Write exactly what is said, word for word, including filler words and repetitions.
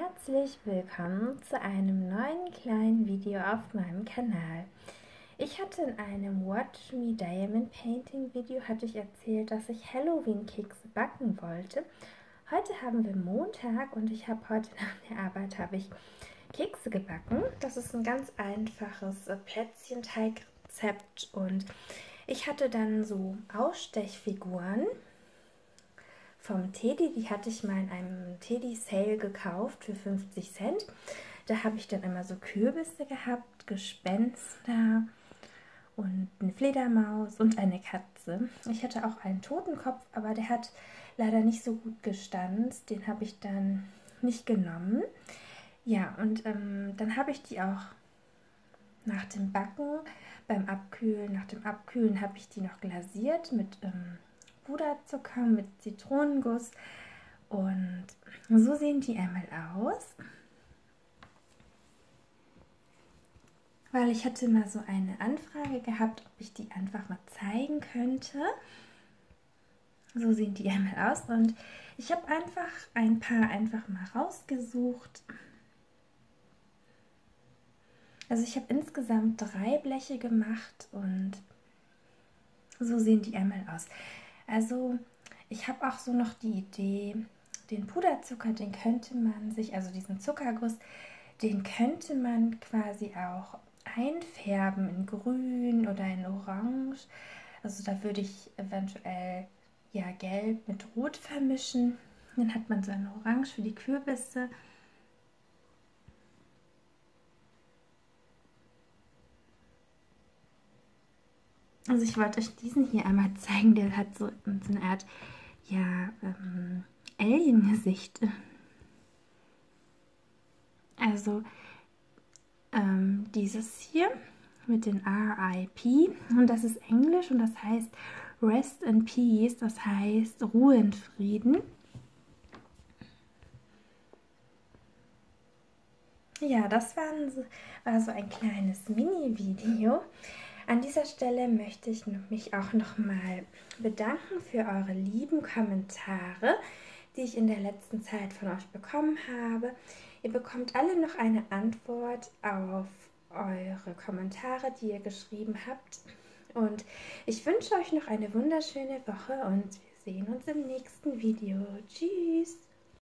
Herzlich willkommen zu einem neuen kleinen Video auf meinem Kanal. Ich hatte in einem Watch Me Diamond Painting Video hatte ich erzählt, dass ich Halloween Kekse backen wollte. Heute haben wir Montag und ich habe heute nach der Arbeit habe ich Kekse gebacken. Das ist ein ganz einfaches Plätzchenteigrezept und ich hatte dann so Ausstechfiguren vom Teddy, die hatte ich mal in einem Teddy-Sale gekauft für fünfzig Cent. Da habe ich dann immer so Kürbisse gehabt, Gespenster und eine Fledermaus und eine Katze. Ich hatte auch einen Totenkopf, aber der hat leider nicht so gut gestanzt. Den habe ich dann nicht genommen. Ja, und ähm, dann habe ich die auch nach dem Backen, beim Abkühlen, nach dem Abkühlen habe ich die noch glasiert mit ähm, Puderzucker, mit Zitronenguss. Und so sehen die einmal aus. Weil ich hatte mal so eine Anfrage gehabt, ob ich die einfach mal zeigen könnte. So sehen die einmal aus und ich habe einfach ein paar einfach mal rausgesucht. Also ich habe insgesamt drei Bleche gemacht und so sehen die einmal aus. Also ich habe auch so noch die Idee, den Puderzucker, den könnte man sich, also diesen Zuckerguss, den könnte man quasi auch einfärben in grün oder in orange. Also da würde ich eventuell ja gelb mit rot vermischen. Dann hat man so ein Orange für die Kürbisse. Also ich wollte euch diesen hier einmal zeigen, der hat so, so eine Art ja, ähm, Alien-Gesicht. Also ähm, dieses hier mit den R I P und das ist Englisch und das heißt Rest in Peace, das heißt Ruhe in Frieden. Ja, das war, ein, war so ein kleines Mini-Video. An dieser Stelle möchte ich mich auch nochmal bedanken für eure lieben Kommentare, die ich in der letzten Zeit von euch bekommen habe. Ihr bekommt alle noch eine Antwort auf eure Kommentare, die ihr geschrieben habt. Und ich wünsche euch noch eine wunderschöne Woche und wir sehen uns im nächsten Video. Tschüss!